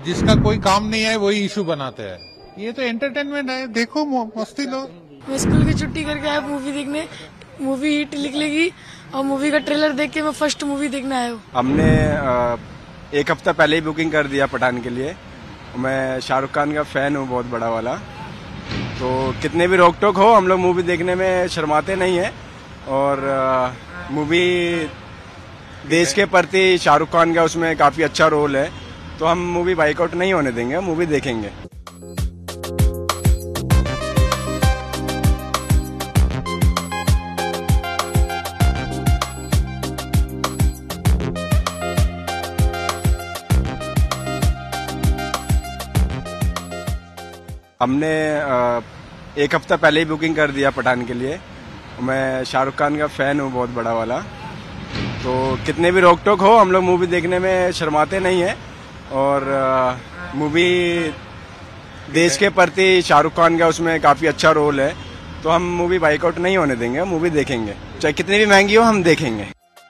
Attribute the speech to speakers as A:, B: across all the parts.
A: जिसका कोई काम नहीं है वही इशू बनाते हैं। ये तो एंटरटेनमेंट है, देखो मस्ती लो।
B: मैं स्कूल की छुट्टी करके आया मूवी देखने। मूवी हिट निकलेगी और मूवी का ट्रेलर देख के मैं फर्स्ट मूवी देखने आया हूँ।
C: हमने एक हफ्ता पहले ही बुकिंग कर दिया पठान के लिए। मैं शाहरुख खान का फैन हूँ बहुत बड़ा वाला, तो कितने भी रोक टोक हो हम लोग मूवी देखने में शर्माते नहीं है। और मूवी देश के प्रति शाहरुख खान का उसमें काफी अच्छा रोल है, तो हम मूवी बाइकआउट नहीं होने देंगे, मूवी देखेंगे। हमने एक हफ्ता पहले ही बुकिंग कर दिया पठान के लिए। मैं शाहरुख खान का फैन हूँ बहुत बड़ा वाला, तो कितने भी रोक टोक हो हम लोग मूवी देखने में शर्माते नहीं है। और मूवी देश के प्रति शाहरुख खान का उसमें काफी अच्छा रोल है, तो हम मूवी बाइकआउट नहीं होने देंगे, मूवी देखेंगे, चाहे कितनी भी महंगी हो हम देखेंगे।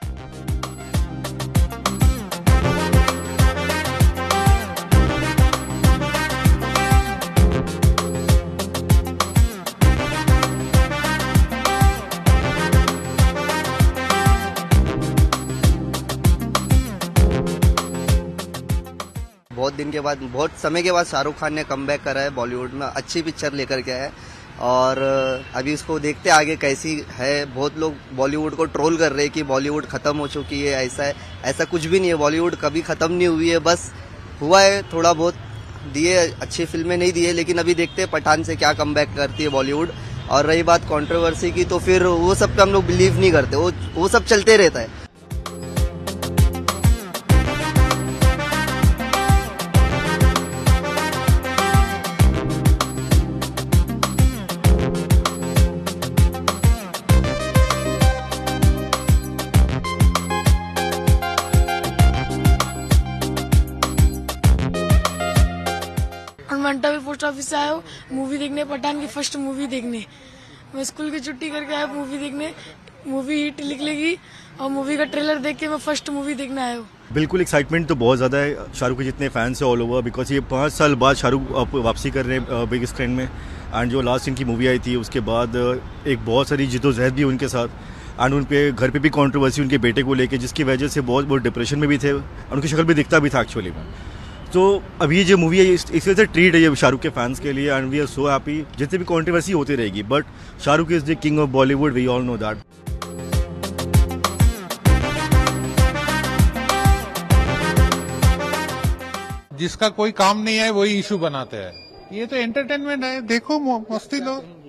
D: बहुत दिन के बाद, बहुत समय के बाद शाहरुख खान ने कमबैक करा है बॉलीवुड में, अच्छी पिक्चर लेकर के है। और अभी उसको देखते आगे कैसी है। बहुत लोग बॉलीवुड को ट्रोल कर रहे हैं कि बॉलीवुड खत्म हो चुकी है, ऐसा है। ऐसा कुछ भी नहीं है, बॉलीवुड कभी खत्म नहीं हुई है, बस हुआ है थोड़ा बहुत, दिए अच्छी फिल्में नहीं दिए, लेकिन अभी देखते हैं पठान से क्या कमबैक करती है बॉलीवुड। और रही बात कंट्रोवर्सी की, तो फिर वो सब पे हम लोग बिलीव नहीं करते, वो सब चलते रहता है।
B: मंटा भी पोस्ट ऑफिस से आया हूँ मूवी देखने, पठान की फर्स्ट मूवी देखने। मैं स्कूल की छुट्टी करके आया मूवी देखने। मूवी हिट निकलेगी और मूवी का ट्रेलर देख के मैं फर्स्ट मूवी देखने आया हूँ। बिल्कुल
E: एक्साइटमेंट तो बहुत ज़्यादा है शाहरुख के जितने फैंस हैं ऑल ओवर, बिकॉज ये 5 साल बाद शाहरुख वापसी कर रहे हैं बिग स्क्रीन में। एंड जो लास्ट इनकी मूवी आई थी उसके बाद एक बहुत सारी जिद्दोजहद भी उनके साथ, एंड उन पे घर पे भी कंट्रोवर्सी उनके बेटे को लेके, जिसकी वजह से बहुत डिप्रेशन में भी थे, और उनकी शक्ल भी दिखता भी था एक्चुअली में। तो अभी ये जो मूवी है इस वजह से ट्रीट है ये शाहरुख के फैंस के लिए, and we are so happy. जितनी भी कंट्रोवर्सी होती रहेगी, but Shahrukh is the king of Bollywood, we all know that.
A: जिसका कोई काम नहीं है वही इशू बनाते हैं। ये तो एंटरटेनमेंट है, देखो मस्ती लो।